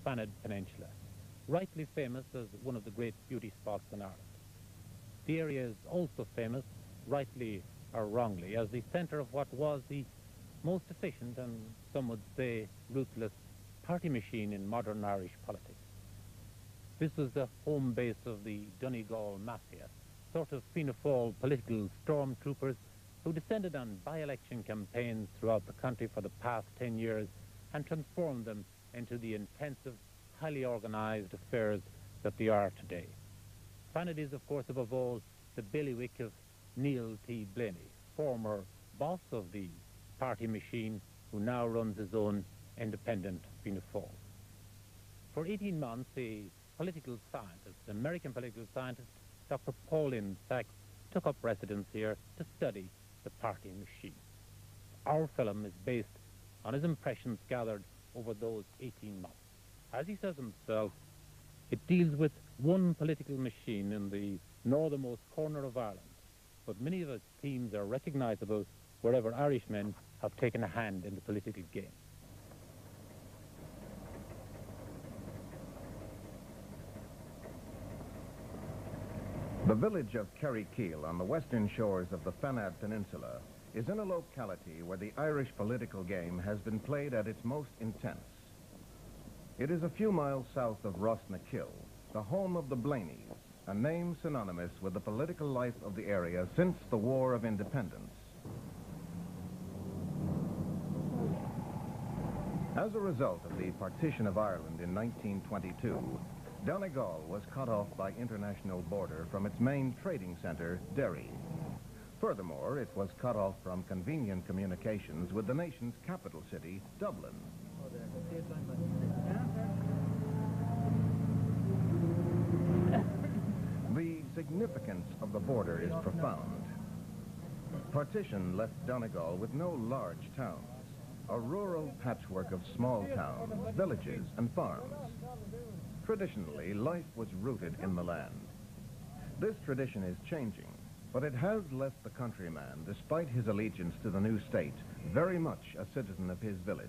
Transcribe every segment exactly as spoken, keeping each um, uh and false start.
Fanad Peninsula, rightly famous as one of the great beauty spots in Ireland. The area is also famous, rightly or wrongly, as the centre of what was the most efficient and, some would say, ruthless party machine in modern Irish politics. This was the home base of the Donegal Mafia, sort of Fianna Fáil political stormtroopers who descended on by-election campaigns throughout the country for the past ten years and transformed them into the intensive, highly organised affairs that they are today. Fanad is, of course, above all, the bailiwick of Neil T. Blaney, former boss of the party machine, who now runs his own independent Fianna Fáil. For eighteen months, a political scientist, American political scientist, Doctor Pauline Sachs, took up residence here to study the party machine. Our film is based on his impressions gathered over those eighteen months. As he says himself, it deals with one political machine in the northernmost corner of Ireland, but many of its themes are recognisable wherever Irishmen have taken a hand in the political game. The village of Kerrykeel on the western shores of the Fanad Peninsula is in a locality where the Irish political game has been played at its most intense. It is a few miles south of Donegal, the home of the Blaneys, a name synonymous with the political life of the area since the War of Independence. As a result of the partition of Ireland in nineteen twenty-two, Donegal was cut off by international border from its main trading centre, Derry. Furthermore, it was cut off from convenient communications with the nation's capital city, Dublin. The significance of the border is profound. Partition left Donegal with no large towns, a rural patchwork of small towns, villages, and farms. Traditionally, life was rooted in the land. This tradition is changing, but it has left the countryman, despite his allegiance to the new state, very much a citizen of his village.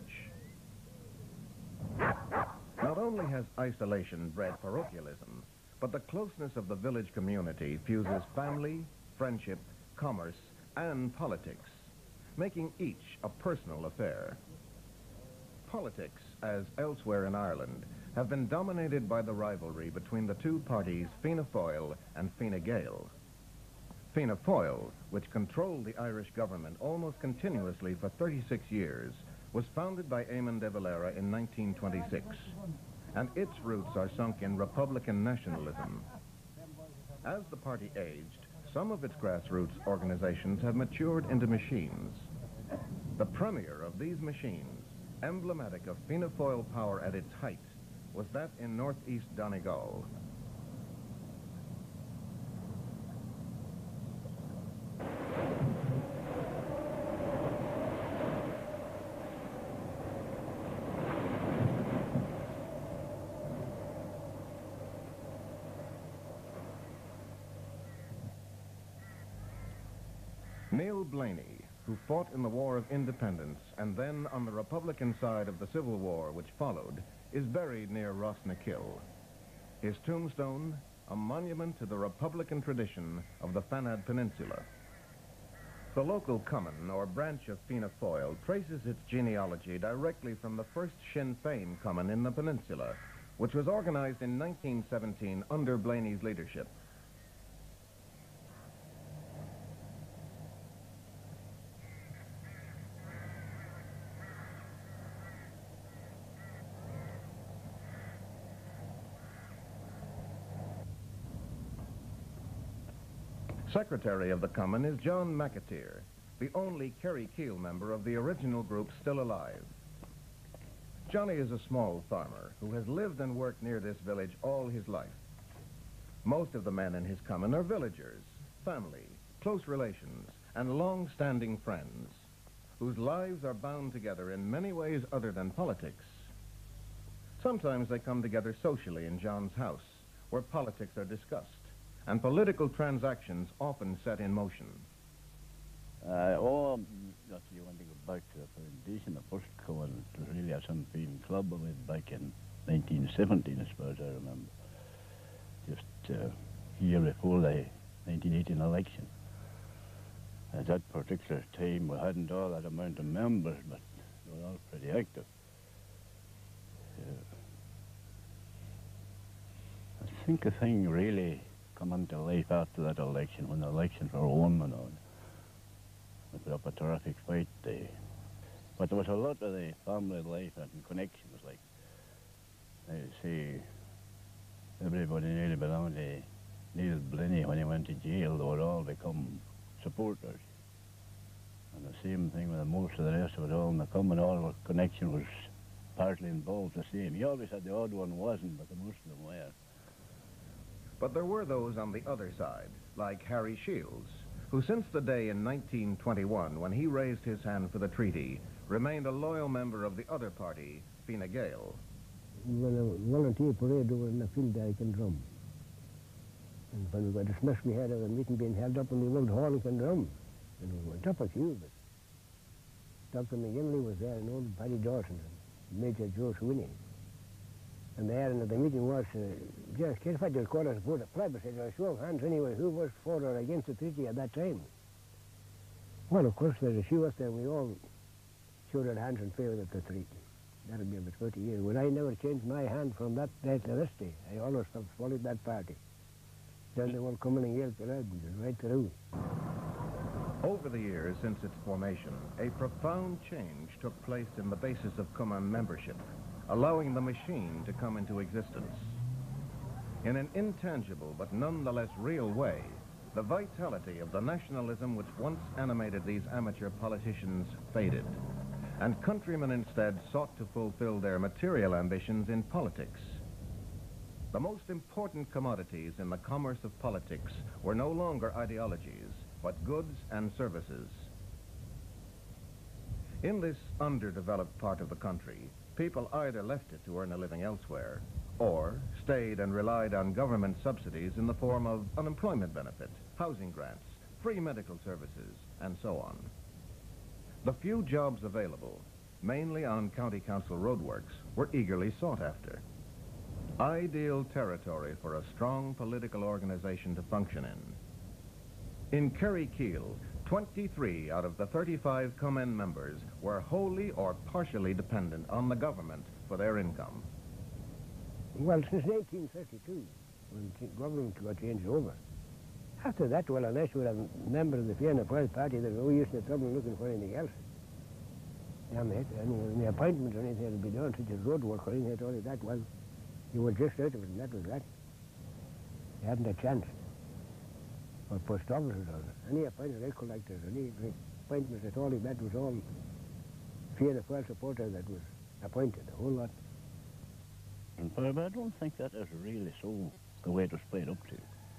Not only has isolation bred parochialism, but the closeness of the village community fuses family, friendship, commerce, and politics, making each a personal affair. Politics, as elsewhere in Ireland, have been dominated by the rivalry between the two parties Fianna Fáil and Fine Gael. Fianna Fáil, which controlled the Irish government almost continuously for thirty-six years, was founded by Eamon de Valera in nineteen twenty-six, and its roots are sunk in Republican nationalism. As the party aged, some of its grassroots organizations have matured into machines. The premier of these machines, emblematic of Fianna Fáil power at its height, was that in northeast Donegal. Neil Blaney, who fought in the War of Independence and then on the Republican side of the Civil War which followed, is buried near Donegal. His tombstone, a monument to the Republican tradition of the Fanad Peninsula. The local common, or branch of Fianna Fáil, traces its genealogy directly from the first Sinn Féin common in the peninsula, which was organized in nineteen seventeen under Blaney's leadership. Secretary of the Common is John McAteer, the only Kerrykeel member of the original group still alive. Johnny is a small farmer who has lived and worked near this village all his life. Most of the men in his common are villagers, family, close relations, and long-standing friends, whose lives are bound together in many ways other than politics. Sometimes they come together socially in John's house, where politics are discussed, and political transactions often set in motion. Uh, oh, actually, when they go back to the foundation, the first cover was really a Sinn Féin club with back in nineteen seventeen, I suppose I remember. Just uh, a year before the nineteen eighteen election. At that particular time, we hadn't all that amount of members, but they were all pretty active. Uh, I think the thing really come into life after that election, when the elections were won and all. We put up a terrific fight there. But there was a lot of the family life and connections, like, I see, everybody nearly belonged to Neil Blaney when he went to jail. They would all become supporters. And the same thing with most of the rest of it all, and the common all connection was partly involved the same. You always had the odd one wasn't, but the most of them were. But there were those on the other side, like Harry Shields, who since the day in nineteen twenty-one, when he raised his hand for the treaty, remained a loyal member of the other party, Fianna Fáil. When a volunteer parade over in the field, I can drum. And when we got dismissed, we had a meeting being held up in the old hall in Drum. And we went up a few, but Doctor McGinley was there, and old Paddy Dawson, and Major Joe Sweeney. And there, and the meeting was, uh, just can't find the quarters for the plebiscite, or show of hands anyway, who was for or against the treaty at that time. Well, of course, there's a few of us there, we all showed our hands in favour of the treaty. That'll be about thirty years. Well, I never changed my hand from that day to this day. I always have followed that party. Then they were coming and yelled right through. Over the years since its formation, a profound change took place in the basis of Cumann membership, allowing the machine to come into existence. In an intangible but nonetheless real way, the vitality of the nationalism which once animated these amateur politicians faded, and countrymen instead sought to fulfill their material ambitions in politics. The most important commodities in the commerce of politics were no longer ideologies, but goods and services. In this underdeveloped part of the country, people either left it to earn a living elsewhere, or stayed and relied on government subsidies in the form of unemployment benefit, housing grants, free medical services, and so on. The few jobs available, mainly on county council roadworks, were eagerly sought after. Ideal territory for a strong political organization to function in. In Kerrykeel, twenty-three out of the thirty-five Cumann members were wholly or partially dependent on the government for their income. Well, since nineteen thirty-two, when the government got changed over. After that, well, unless you were a member of the Fianna Fáil party, there's no use in the trouble looking for anything else. Yeah, mate, any appointment or anything had to be done, such as road work or anything like that, well, you were just out of it, and that was that. You hadn't a chance. Or post officers or any appointment, record collectors, any appointments at all, that was all Fianna Fáil supporters that was appointed, a whole lot. But I don't think that is really so the way it was played up to.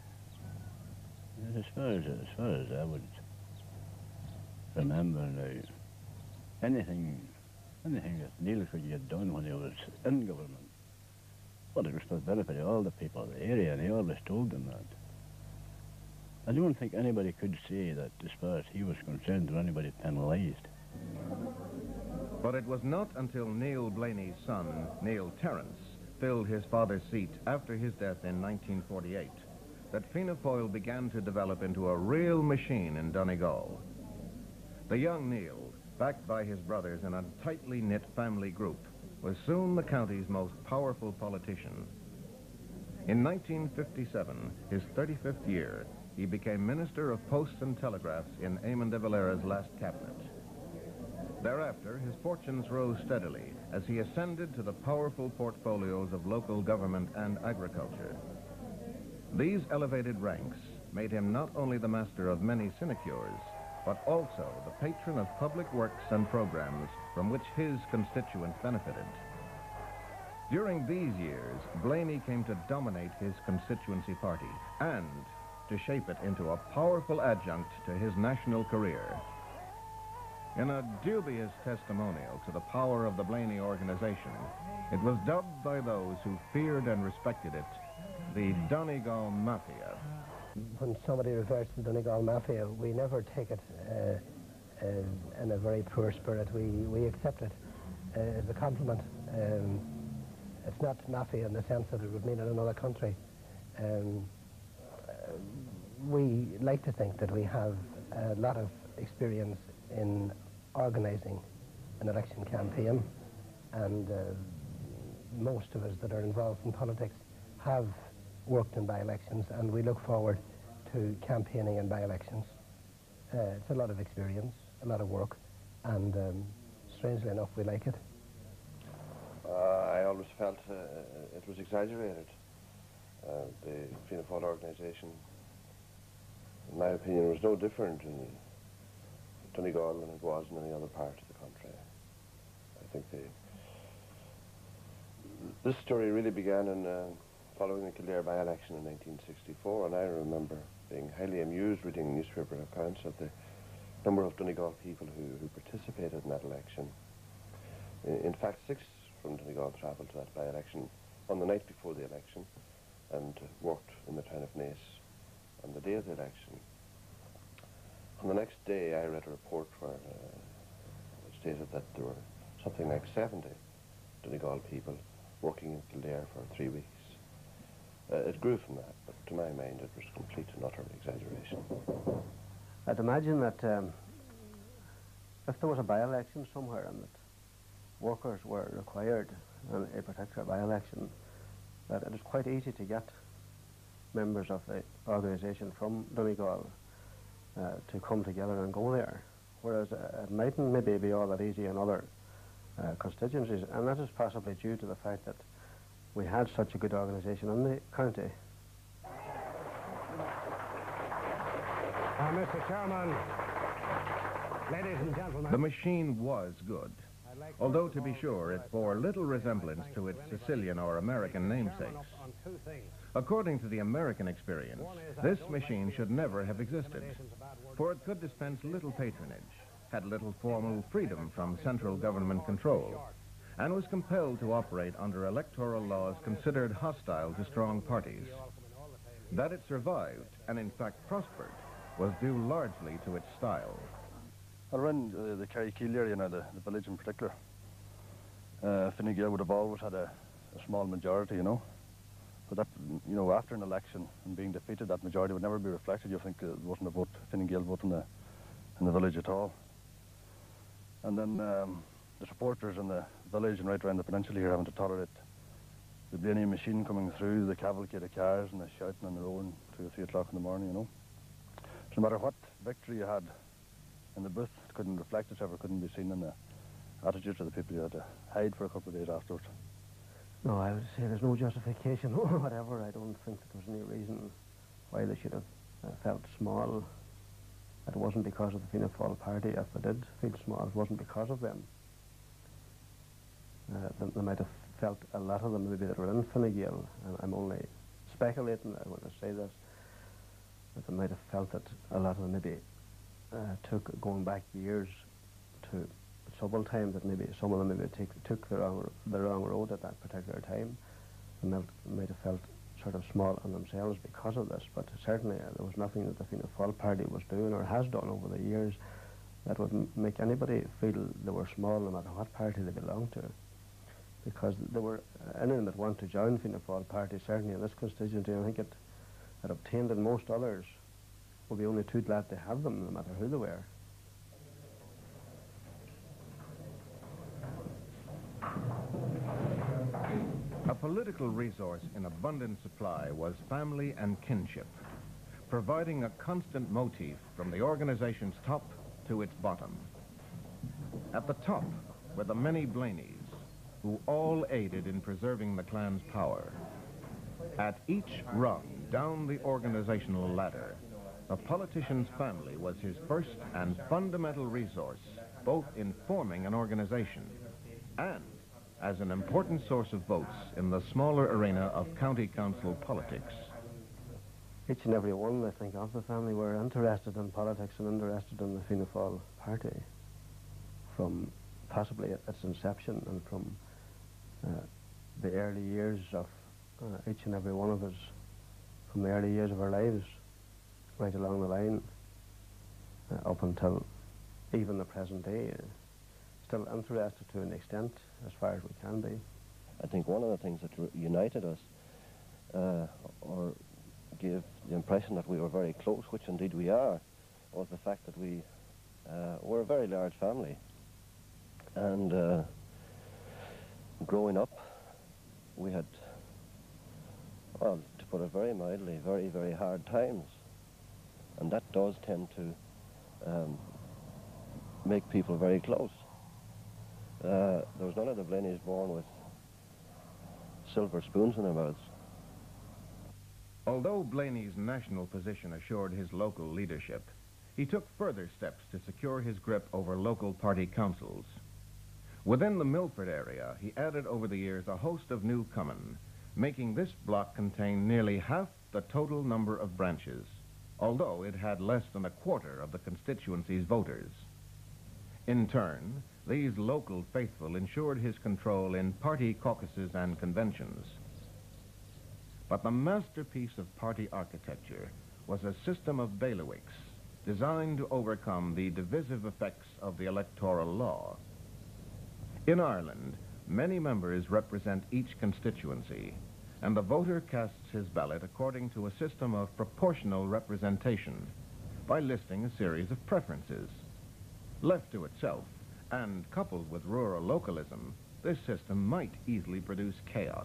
As far as, as far as I would remember now, anything, anything that Neil could get done when he was in government, well, it was for the benefit of all the people of the area, and he always told them that. I don't think anybody could say that, as far as he was concerned, that anybody penalised. But it was not until Neil Blaney's son, Neil Terence, filled his father's seat after his death in nineteen forty-eight, that Fianna Fáil began to develop into a real machine in Donegal. The young Neil, backed by his brothers in a tightly knit family group, was soon the county's most powerful politician. In nineteen fifty-seven, his thirty-fifth year, he became Minister of Posts and Telegraphs in Eamon de Valera's last cabinet. Thereafter, his fortunes rose steadily as he ascended to the powerful portfolios of local government and agriculture. These elevated ranks made him not only the master of many sinecures, but also the patron of public works and programs from which his constituents benefited. During these years, Blaney came to dominate his constituency party and to shape it into a powerful adjunct to his national career. In a dubious testimonial to the power of the Blaney organization, it was dubbed by those who feared and respected it the Donegal Mafia. When somebody refers to the Donegal Mafia, we never take it uh, uh, in a very poor spirit. We, we accept it uh, as a compliment. Um, it's not mafia in the sense that it would mean in another country. Um, uh, we like to think that we have a lot of experience in organising an election campaign, and uh, most of us that are involved in politics have worked in by-elections, and we look forward to campaigning in by-elections. Uh, it's a lot of experience, a lot of work, and um, strangely enough, we like it. Uh, I always felt uh, it was exaggerated. Uh, the Fianna Fáil organisation, in my opinion, was no different in Donegal than it was in any other part of the country. I think the, this story really began in uh, following the Kildare by-election in nineteen sixty-four, and I remember being highly amused reading newspaper accounts of the number of Donegal people who, who participated in that election. In, in fact, six from Donegal travelled to that by-election on the night before the election and uh, worked in the town of Naas on the day of the election. On the next day, I read a report where uh, it stated that there were something like seventy Donegal people working in Kildare for three weeks. Uh, it grew from that, but to my mind it was complete and utter exaggeration. I'd imagine that um, if there was a by-election somewhere and that workers were required in a particular by-election, that it is quite easy to get members of the organisation from Donegal uh, to come together and go there, whereas uh, it mightn't maybe be all that easy in other uh, constituencies, and that is possibly due to the fact that we had such a good organisation in the county. Uh, Mister Chairman, ladies and gentlemen. The machine was good, although to be sure it bore little resemblance to its Sicilian or American namesakes. According to the American experience, this machine should never have existed, for it could dispense little patronage, had little formal freedom from central government control, and was compelled to operate under electoral laws considered hostile to strong parties. That it survived, and in fact prospered, was due largely to its style. Around uh, the Kerrykeel area, you know, the, the village in particular, uh, Fine Gael would have always had a, a small majority, you know. But that, you know, after an election and being defeated, that majority would never be reflected. You think it wasn't a vote, Fine Gael vote in the, in the village at all. And then um, the supporters in the village and right around the peninsula here having to tolerate the Blaney machine coming through, the cavalcade of cars and the shouting and the roaring two or three o'clock in the morning, you know. So no matter what victory you had in the booth, it couldn't reflect itself, or couldn't be seen in the attitudes of the people. You had to hide for a couple of days afterwards. No, I would say there's no justification or whatever. I don't think that there was any reason why they should have uh, felt small. It wasn't because of the Fianna Fáil party. If they did feel small, it wasn't because of them. Uh, they, they might have felt, a lot of them maybe that were in Fine Gael, and I'm only speculating when I say this, that they might have felt that a lot of them maybe uh, took, going back years to troubled times, that maybe some of them maybe take, took the wrong, the wrong road at that particular time, and might, might have felt sort of small on themselves because of this. But certainly uh, there was nothing that the Fianna Fáil party was doing or has done over the years that would m make anybody feel they were small no matter what party they belonged to. Because there were uh, anyone that wanted to join Fianna Fáil party, certainly in this constituency, I think it had obtained, and most others would be only too glad to have them, no matter who they were. A political resource in abundant supply was family and kinship, providing a constant motif from the organization's top to its bottom. At the top were the many Blaneys, who all aided in preserving the clan's power. At each rung down the organizational ladder, a politician's family was his first and fundamental resource, both in forming an organization and as an important source of votes in the smaller arena of county council politics. Each and every one, I think, of the family were interested in politics and interested in the Fianna Fáil party from possibly its inception, and from uh, the early years of uh, each and every one of us, from the early years of our lives, right along the line, uh, up until even the present day. Uh, still interested to an extent, as far as we can be. I think one of the things that r united us uh, or gave the impression that we were very close, which indeed we are, was the fact that we uh, were a very large family. And uh, growing up, we had, well, to put it very mildly, very, very hard times. And that does tend to um, make people very close. Uh, there was none of the Blaneys born with silver spoons in their mouths. Although Blaney's national position assured his local leadership, he took further steps to secure his grip over local party councils. Within the Milford area, he added over the years a host of new common, making this block contain nearly half the total number of branches, although it had less than a quarter of the constituency's voters. In turn, these local faithful ensured his control in party caucuses and conventions. But the masterpiece of party architecture was a system of bailiwicks designed to overcome the divisive effects of the electoral law. In Ireland, many members represent each constituency, and the voter casts his ballot according to a system of proportional representation by listing a series of preferences. Left to itself, and coupled with rural localism, this system might easily produce chaos.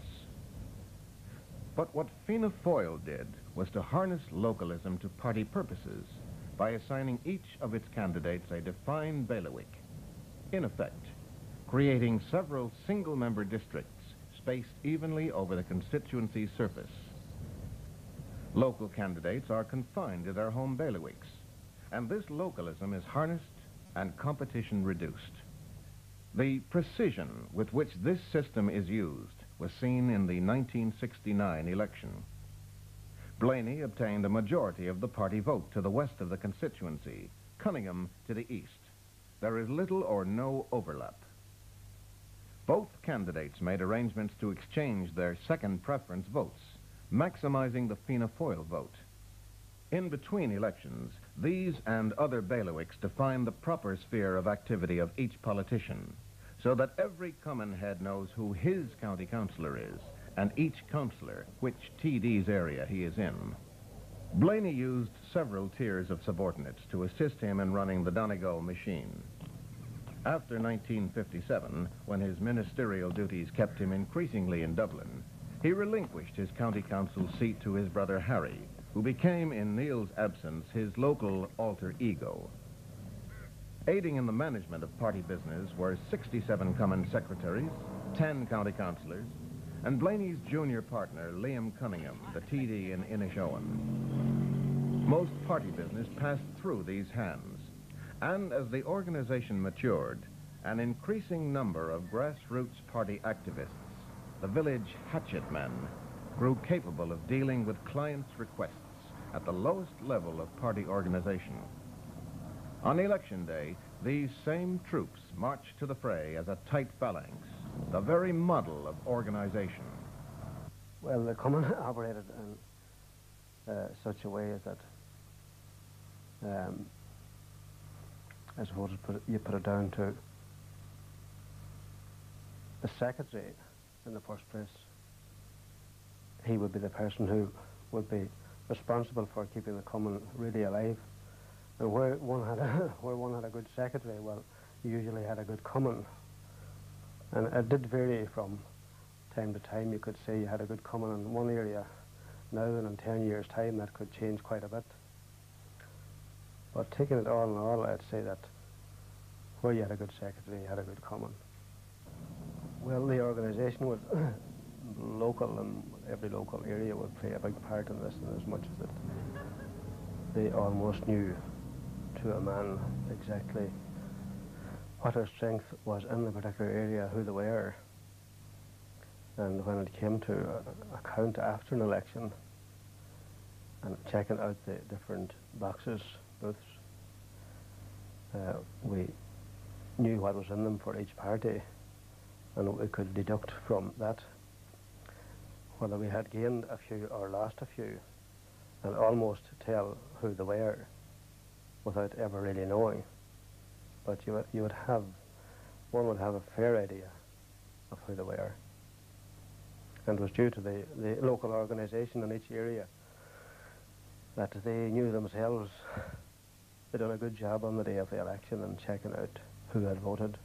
But what Fianna Fáil did was to harness localism to party purposes by assigning each of its candidates a defined bailiwick, in effect, creating several single-member districts spaced evenly over the constituency's surface. Local candidates are confined to their home bailiwicks, and this localism is harnessed and competition reduced. The precision with which this system is used was seen in the nineteen sixty-nine election. Blaney obtained a majority of the party vote to the west of the constituency, Cunningham to the east. There is little or no overlap. Both candidates made arrangements to exchange their second preference votes, maximizing the Fianna Fáil vote. In between elections, these and other bailiwicks define the proper sphere of activity of each politician, so that every common head knows who his county councillor is, and each councillor which T D's area he is in. Blaney used several tiers of subordinates to assist him in running the Donegal machine. After nineteen fifty-seven, when his ministerial duties kept him increasingly in Dublin, he relinquished his county council seat to his brother Harry, who became, in Neil's absence, his local alter ego. Aiding in the management of party business were sixty-seven common secretaries, ten county councillors, and Blaney's junior partner, Liam Cunningham, the T D in Inishowen. Most party business passed through these hands, and as the organization matured, an increasing number of grassroots party activists, the village hatchet men, grew capable of dealing with clients' requests at the lowest level of party organization. On election day, these same troops marched to the fray as a tight phalanx, the very model of organization. Well, the common operated in uh, such a way as that, um, I suppose you put, it, you put it down to the secretary in the first place. He would be the person who would be responsible for keeping the common really alive. And where one had a, where one had a good secretary, well, you usually had a good common. And it did vary from time to time. You could say you had a good common in one area now, and in ten years' time that could change quite a bit. But taking it all in all, I'd say that where you had a good secretary, you had a good common. Well, the organisation was local, and every local area would play a big part in this, and as much as that they almost knew to a man exactly what their strength was in the particular area, who they were. And when it came to a, a count after an election and checking out the different boxes, booths, uh, we knew what was in them for each party, and we could deduct from that whether we had gained a few or lost a few, and almost tell who they were without ever really knowing. But you, you would have, one would have a fair idea of who they were. And it was due to the, the local organisation in each area that they knew themselves they'd done a good job on the day of the election in checking out who had voted.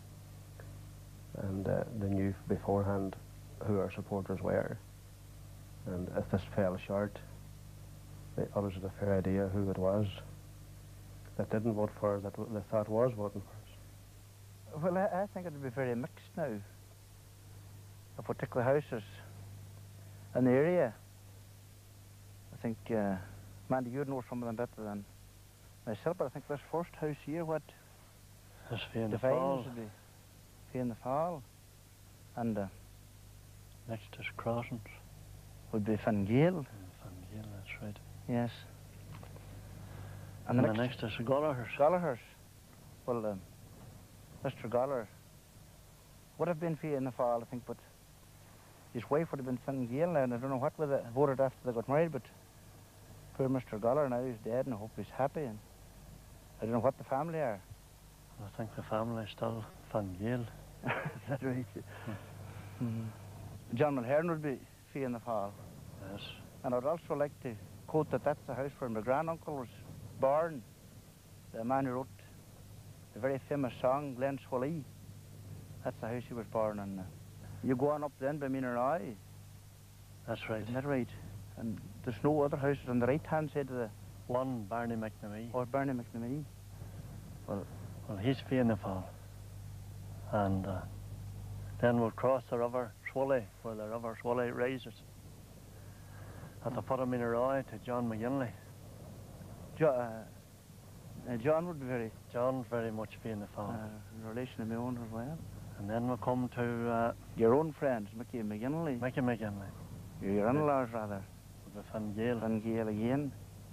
And uh, they knew beforehand who our supporters were. And if this fell short, they others had a fair idea who it was that didn't vote for us, that w they thought was voting for us. Well, I, I think it would be very mixed now. The particular houses in the area. I think, uh, Mandy, you'd know some of them better than myself, but I think this first house here, what That's Fianna defines Fáil. would be Fianna Fáil, and uh, Next is Crossings. would be Fingale. Fingale, that's right. Yes. And, and the next is Gallaghers. Gallaghers. Well, um, Mister Gallaher would have been Fianna Fáil, I think, but his wife would have been Fingale now, and I don't know what would have voted after they got married, but poor Mister Gallaher now is dead, and I hope he's happy, and I don't know what the family are. I think the family is still Fingale. Is that right? Mm. John Mulhern would be Fianna Fáil. Yes. And I'd also like to quote that that's the house where my granduncle was born, the man who wrote the very famous song, Glen Swilly. That's the house he was born in. Uh, you go on up then by Minarai. That's right. Isn't that right? And there's no other houses on the right-hand side of the... One, Barney McNamee. Or Barney McNamee. Well, well, he's Fianna Fáil. And uh, then we'll cross the river Swilly, where the river Swilly rises. At the foot of Minarai to John McGinley. Jo uh, uh, John would be very... John's very much Fianna Fáil. Uh, relation of my own as well. And then we'll come to... Uh, Your own friends, Mickey McGinley. Mickey McGinley. Your in-laws, rather. The Fingale. Fingale again.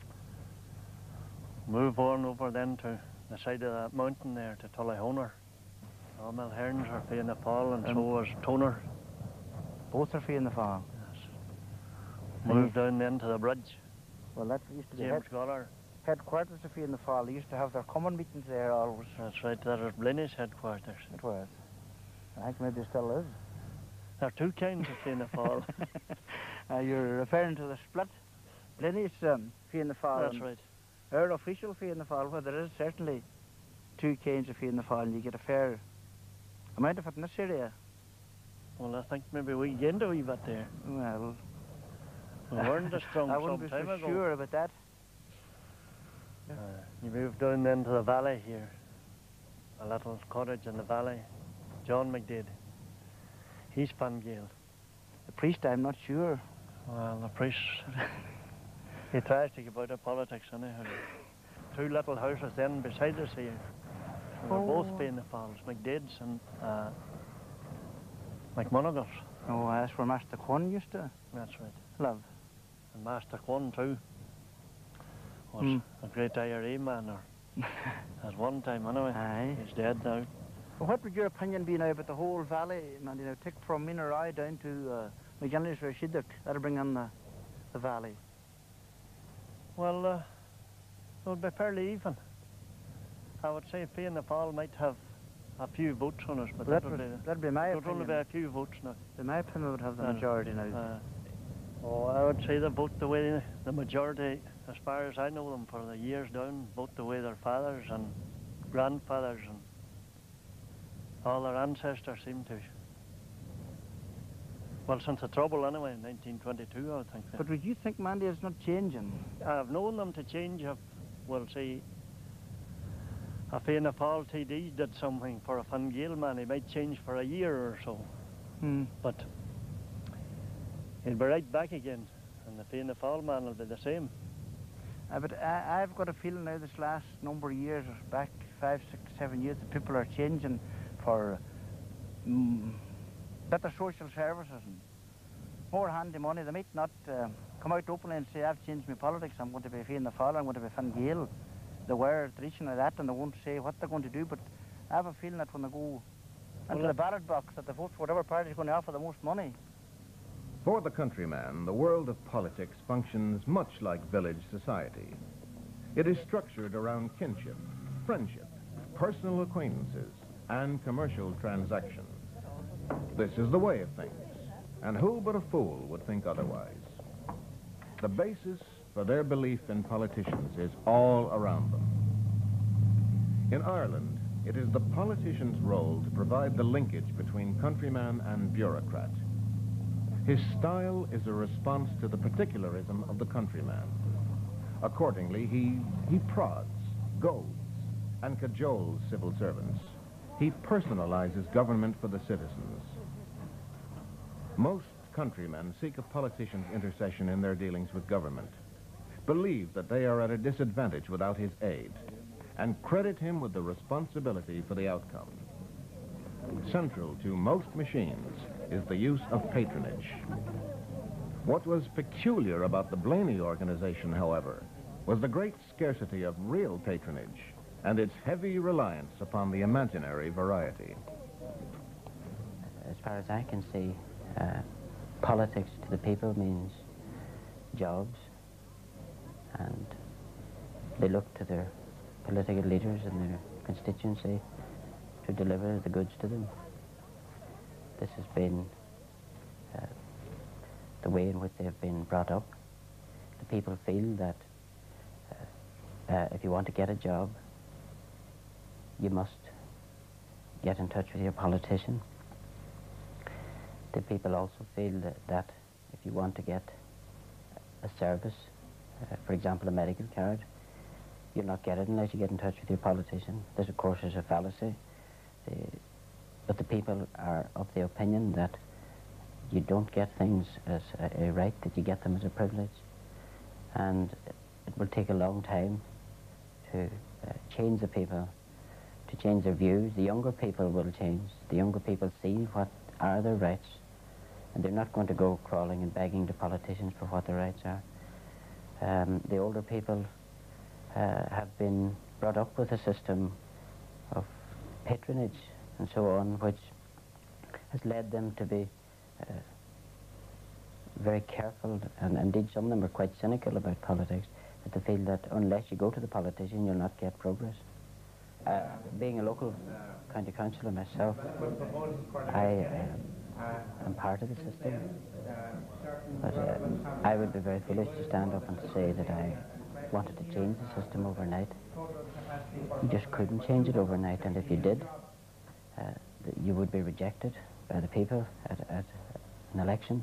Move on over then to the side of that mountain there to Tullyhoner. All Mulherns are Fianna Fáil, and um, so is Toner. Both are Fianna Fáil. Yes. Move down then to the bridge. Well, that used to be James head, Gallaher. headquarters of Fianna Fáil. They used to have their common meetings there always. That's right, that is Blaney's headquarters. It was. I think maybe it still is. There are two kinds of Fianna Fáil. uh, you're referring to the split. Blaney's um, Fianna Fáil. That's right. Our official Fianna Fáil, where there is certainly two kinds of Fianna Fáil, and you get a fair amount of it in this area. Well, I think maybe we gained a wee bit there. Well, we weren't as strong I wouldn't some be time so ago. sure about that. Uh, you move down then to the valley here. A little cottage in the valley. John McDade. He's Fingale. The priest, I'm not sure. Well, the priest, he tries to get out of politics anyhow. Two little houses then beside us here. We're Oh. both Fianna Fáils, McDade's and uh, McMonagall's. Oh, that's where Master Quan used to That's right. live. And Master Quan too was Mm. a great I R A man, or at one time anyway. Aye. He's dead now. Well, what would your opinion be now about the whole valley, man? You know, take from Minarai down to uh, McGinley's or Shiddock. That'll bring in the, the valley. Well, uh, it would be fairly even. I would say Fianna Fáil might have a few votes on us, but Well, that that would would, be, that'd be my it would only opinion. be a few votes now. In my opinion, would have the Uh, majority now. Uh, oh, I would say they vote the way the majority, as far as I know them, for the years down, vote the way their fathers and grandfathers and all their ancestors seem to. Well, since the Trouble anyway, in nineteen twenty-two, I would think. But would you think Mandy is not changing? I've known them to change. I've, well, see, a Fianna Fáil T D did something for a Fingale man. He might change for a year or so, Hmm. but he'll be right back again, and the Fianna Fáil man will be the same. Uh, but I, I've got a feeling now this last number of years, back five, six, seven years, that people are changing for mm, better social services and more handy money. They might not uh, come out openly and say, I've changed my politics, I'm going to be Fianna Fáil, I'm going to be Fingale. They were tradition like that, and they won't say what they're going to do, but I have a feeling that when they go into Well, the ballot box, that they vote for whatever party is going to offer the most money. For the countryman, the world of politics functions much like village society. It is structured around kinship, friendship, personal acquaintances, and commercial transactions. This is the way of things, And who but a fool would think otherwise? The basis for their belief in politicians is all around them. In Ireland, it is the politician's role to provide the linkage between countryman and bureaucrat. His style is a response to the particularism of the countryman. Accordingly, he, he prods, goads, and cajoles civil servants. He personalizes government for the citizens. Most countrymen seek a politician's intercession in their dealings with government, believe that they are at a disadvantage without his aid, and credit him with the responsibility for the outcome. Central to most machines is the use of patronage. What was peculiar about the Blaney organization, however, was the great scarcity of real patronage and its heavy reliance upon the imaginary variety. As far as I can see, uh, politics to the people means jobs, and they look to their political leaders and their constituency to deliver the goods to them. This has been uh, the way in which they have been brought up. The people feel that uh, uh, if you want to get a job, you must get in touch with your politician. The people also feel that, that if you want to get a service, uh, for example a medical card, you'll not get it unless you get in touch with your politician. This of course is a fallacy, uh, but the people are of the opinion that you don't get things as a, a right, that you get them as a privilege, and it will take a long time to uh, change the people, to change their views. The younger people will change. The younger people see what are their rights, and they're not going to go crawling and begging to politicians for what their rights are. Um, the older people uh, have been brought up with a system of patronage and so on, which has led them to be uh, very careful, and indeed some of them are quite cynical about politics, that they feel that unless you go to the politician you'll not get progress. Uh, being a local county councillor myself, I uh, am part of the system, but uh, I would be very foolish to stand up and say that I wanted to change the system overnight. You just couldn't change it overnight, and if you did, uh, you would be rejected by the people at, at an election.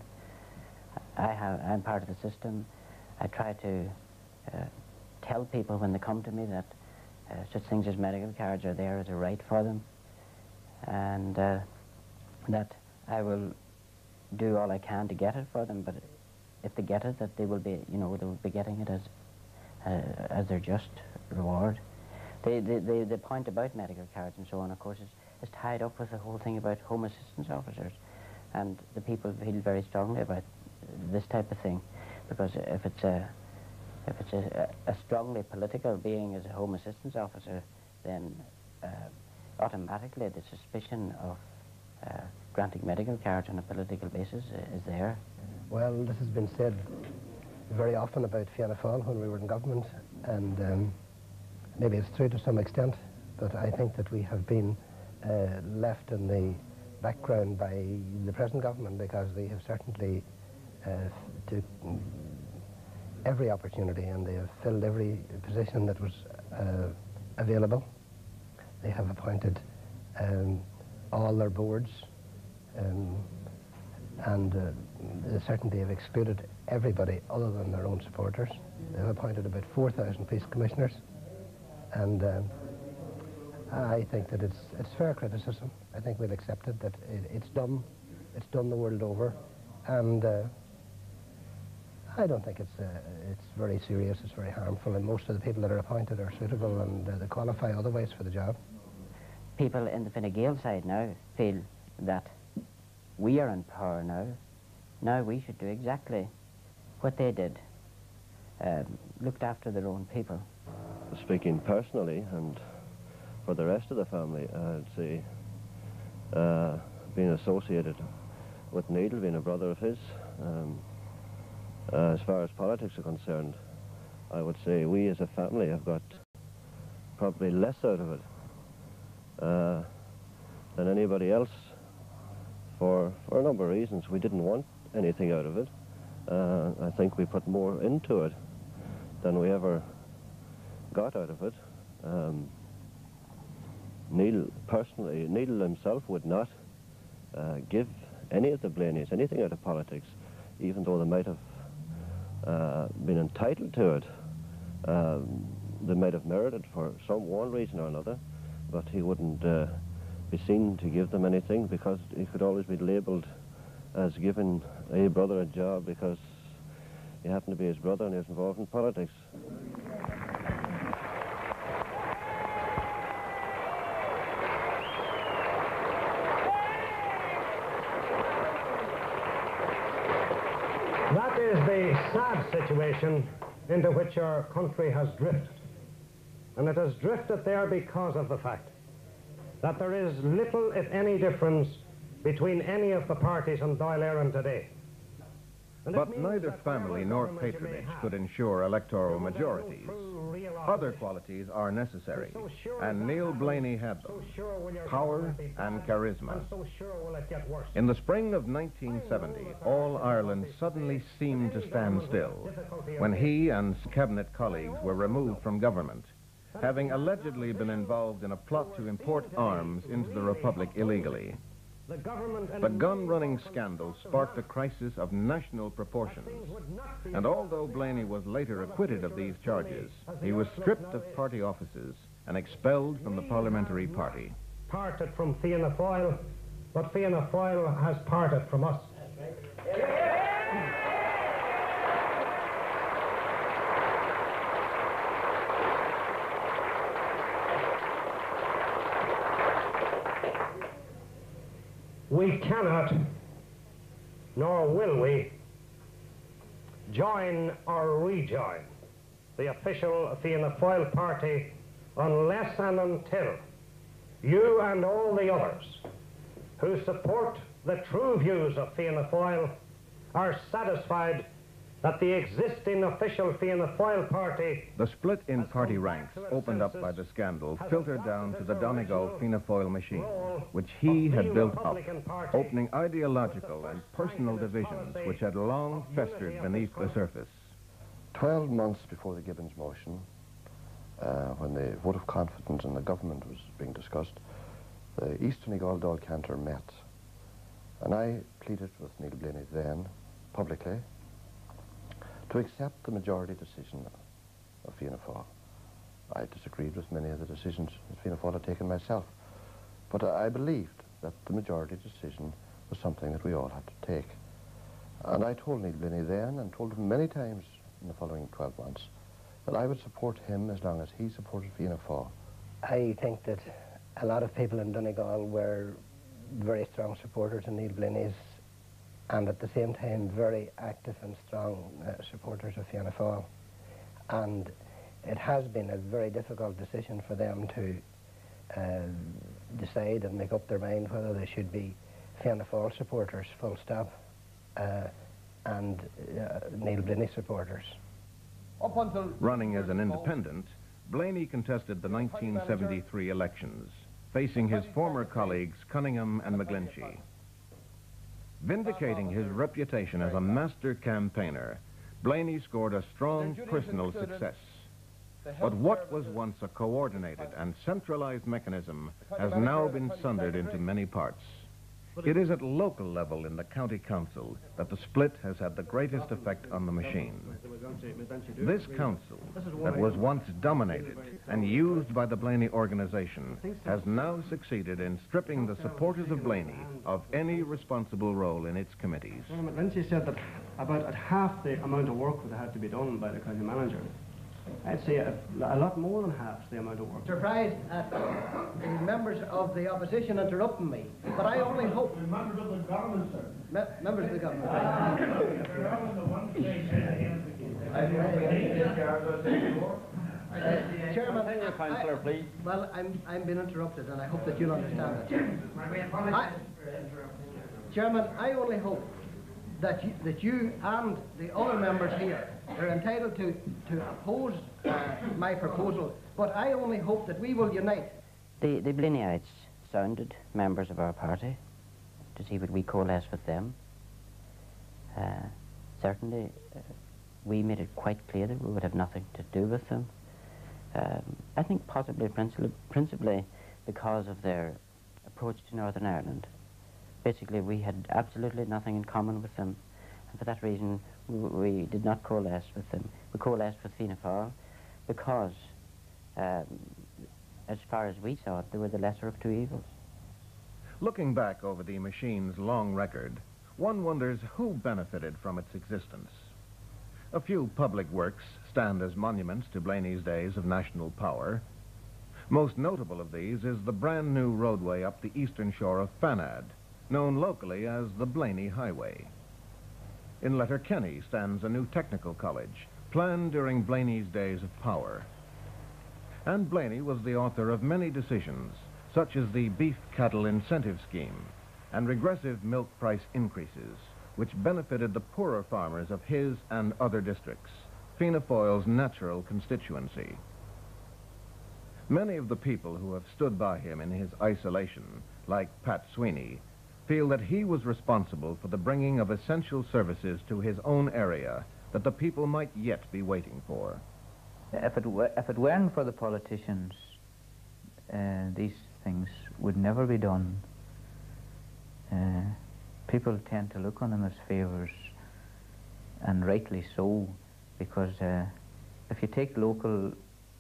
I have, I'm part of the system. I try to uh, tell people when they come to me that uh, such things as medical cards are there as a right for them, and uh, that I will do all I can to get it for them, but if they get it, that they will be, you know, they will be getting it as uh, as their just reward. The, the, the, the point about medical cards and so on, of course, is, is tied up with the whole thing about home assistance officers, and the people feel very strongly about this type of thing, because if it's a if it's a, a strongly political being as a home assistance officer, then uh, automatically the suspicion of uh, granting medical cards on a political basis uh, is there. Well, this has been said very often about Fianna Fáil when we were in government, and um, maybe it's true to some extent, but I think that we have been uh, left in the background by the present government, because they have certainly uh, took every opportunity and they have filled every position that was uh, available. They have appointed um, all their boards, um, and uh, they certainly have excluded everybody other than their own supporters. They've appointed about four thousand police commissioners, and uh, I think that it's it's fair criticism. I think we'll accept it, that it, it's done, it's done the world over, and uh, I don't think it's uh, it's very serious, it's very harmful, and most of the people that are appointed are suitable and uh, they qualify otherwise for the job. People in the Fine Gael side now feel that we are in power now. Now we should do exactly what they did, um, looked after their own people. Speaking personally, and for the rest of the family, I'd say uh, being associated with Neil, being a brother of his, um, uh, as far as politics are concerned, I would say we as a family have got probably less out of it uh, than anybody else, for, for a number of reasons. We didn't want anything out of it. Uh, I think we put more into it than we ever got out of it. Um, Neil, personally, Neil himself would not uh, give any of the Blaneys anything out of politics, even though they might have uh, been entitled to it. Um, they might have merited for some one reason or another, but he wouldn't uh, be seen to give them anything, because he could always be labelled as giving a brother a job because he happened to be his brother and he was involved in politics. That is the sad situation into which our country has drifted. And it has drifted there because of the fact that there is little, if any, difference between any of the parties in Dáil Éireann today. And but neither family nor patronage could ensure electoral majorities. Other qualities are necessary, so sure and Neil Blaney had them, so sure will your power government be and bad, charisma. and so sure will it get worse. In the spring of nineteen seventy, all Ireland suddenly seemed to stand still when he and his cabinet colleagues were removed from government, having allegedly been involved in a plot to import arms into the Republic illegally. The government The gun-running scandal sparked a crisis of national proportions, and although Blaney was later acquitted of these charges, he was stripped of party offices and expelled from the parliamentary party. Parted from Fianna Fáil, but Fianna Fáil has parted from us. We cannot, nor will we, join or rejoin the official Fianna Fáil party unless and until you and all the others who support the true views of Fianna Fáil are satisfied that the existing official Fianna Fáil party... The split in party ranks opened up by the scandal filtered down to the Donegal Fianna Fáil machine, which he had built up, opening ideological and personal divisions which had long festered beneath the surface. Twelve months before the Gibbons motion, uh, when the vote of confidence in the government was being discussed, the East Donegal Dáil Cantor met, and I pleaded with Neil Blaney then, publicly, to accept the majority decision of Fianna Fáil. I disagreed with many of the decisions that Fianna Fáil had taken myself, but I believed that the majority decision was something that we all had to take. And I told Neil Blaney then, and told him many times in the following twelve months, that I would support him as long as he supported Fianna Fáil. I think that a lot of people in Donegal were very strong supporters of Neil Blaney's, and at the same time very active and strong uh, supporters of Fianna Fáil. And it has been a very difficult decision for them to uh, decide and make up their mind whether they should be Fianna Fáil supporters, full stop, uh, and uh, Neil Blaney supporters. Running as an independent, Blaney contested the nineteen seventy-three elections, facing his former colleagues Cunningham and McGlinchey. Vindicating his reputation as a master campaigner, Blaney scored a strong personal success. But what was once a coordinated and centralized mechanism has now been sundered into many parts. It is at local level in the county council that the split has had the greatest effect on the machine. This council, that was once dominated and used by the Blaney organization, has now succeeded in stripping the supporters of Blaney of any responsible role in its committees. Lindsay said that about half the amount of work would have to be done by the county manager. I'd say a, a lot more than half the amount of work. Surprised at the members of the opposition interrupting me, but I only hope... Members of the government, sir. Me members of the government. Uh, Chairman, I, Councillor, please. Well, I'm, I'm being interrupted, and I hope that you'll understand it. I, Chairman, I only hope that you, that you and the other members here are entitled to, to oppose uh, my proposal, but I only hope that we will unite. The, the Blaneyites sounded members of our party to see would we coalesce with them. Uh, certainly, uh, we made it quite clear that we would have nothing to do with them. Um, I think possibly principally, principally because of their approach to Northern Ireland. Basically, we had absolutely nothing in common with them, and for that reason, we, we did not coalesce with them. We coalesced with Fianna Fáil because, um, as far as we saw it, they were the lesser of two evils. Looking back over the machine's long record, one wonders who benefited from its existence. A few public works stand as monuments to Blaney's days of national power. Most notable of these is the brand new roadway up the eastern shore of Fanad, known locally as the Blaney Highway. In Letterkenny stands a new technical college, planned during Blaney's days of power. And Blaney was the author of many decisions, such as the Beef Cattle Incentive Scheme and regressive milk price increases, which benefited the poorer farmers of his and other districts, Fianna Fáil's natural constituency. Many of the people who have stood by him in his isolation, like Pat Sweeney, feel that he was responsible for the bringing of essential services to his own area that the people might yet be waiting for. If it, were, if it weren't for the politicians, uh, these things would never be done. Uh, people tend to look on them as favours, and rightly so, because uh, if you take local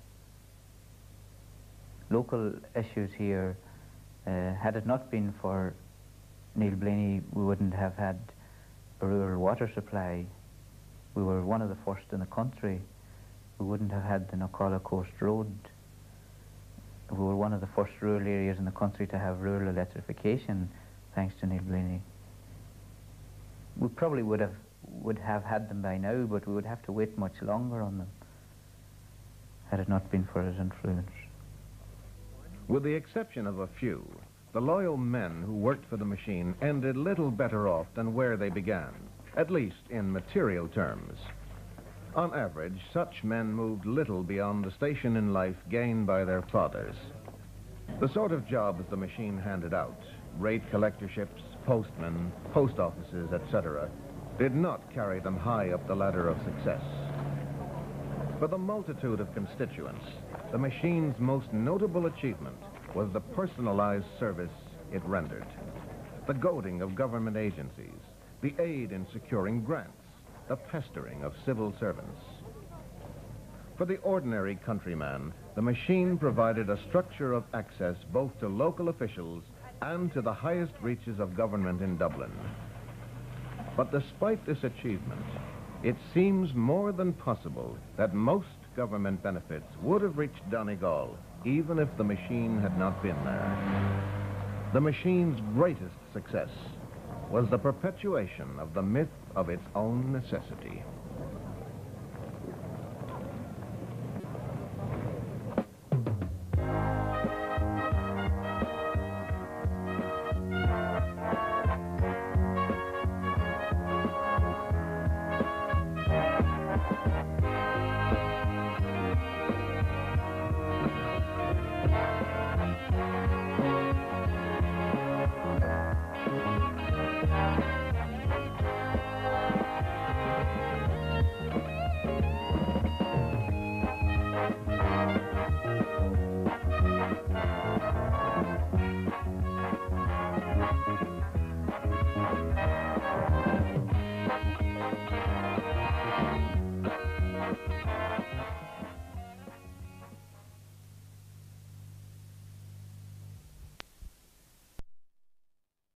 local issues here, uh, had it not been for Neil Blaney, we wouldn't have had a rural water supply. We were one of the first in the country. We wouldn't have had the Knockalla Coast Road. We were one of the first rural areas in the country to have rural electrification, thanks to Neil Blaney. We probably would have would have had them by now, but we would have to wait much longer on them had it not been for his influence. With the exception of a few, the loyal men who worked for the machine ended little better off than where they began, at least in material terms. On average, such men moved little beyond the station in life gained by their fathers. The sort of jobs the machine handed out, rate collectorships, postmen, post offices, et cetera, did not carry them high up the ladder of success. For the multitude of constituents, the machine's most notable achievement was the personalized service it rendered. The goading of government agencies, the aid in securing grants, the pestering of civil servants. For the ordinary countryman, the machine provided a structure of access both to local officials and to the highest reaches of government in Dublin. But despite this achievement, it seems more than possible that most government benefits would have reached Donegal even if the machine had not been there. The machine's greatest success was the perpetuation of the myth of its own necessity.